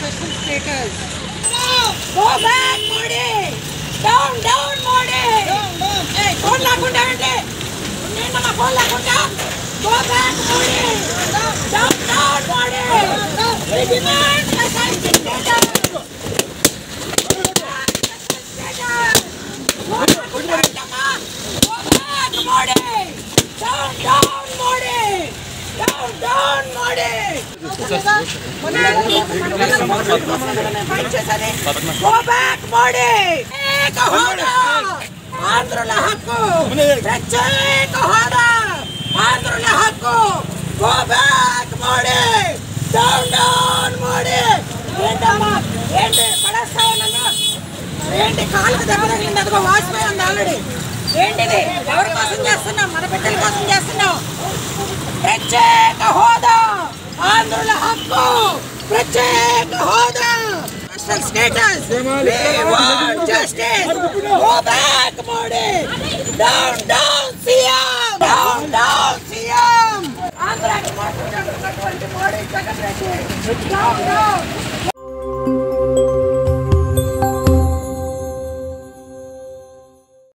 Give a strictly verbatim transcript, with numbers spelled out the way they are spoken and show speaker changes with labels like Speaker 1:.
Speaker 1: special status. Go back, Modi! Down, down, Modi! Down, down! Hey, phone lakunda ante. Neenama phone lakunda. Go back, Modi! Down, down, down, Modi! We demand special status. Go back, Modi! Down, down, Modi! Down, down, Modi! Go back, Modi! Ek hoda! Andhrula hakku! Pracheka hoda! Andhrula hakku! Go back, Modi! Down, down, Modi! Endamma, ende padastava nannu? Ende kaalku debba tagilindi adugo vaasipoyindi already. Endidi? Evaru kosam chestunnam? Mana biddala kosam chestunnam. ప్రత్యేక హోదా ఆంధ్రుల హక్కు ప్రత్యేక హోదా special status we want justice go back Modi down down CM down down CM ఆంధ్రాకి మాట్లాడుతున్నటువంటి Modi Jagan Reddy down down